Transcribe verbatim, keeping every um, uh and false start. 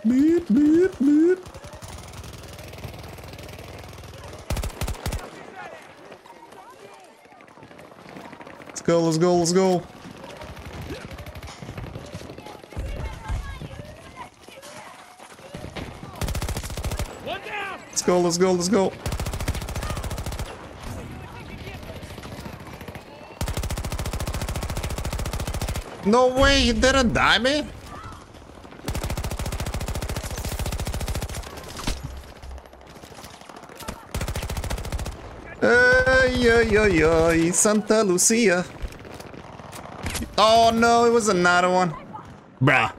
Beep, beep, beep. Let's go, let's go, let's go. Let's go, let's go, let's go. No way, he didn't die, man. Ay, ay, ay, ay, Santa Lucia. Oh no, it was another one. Bruh.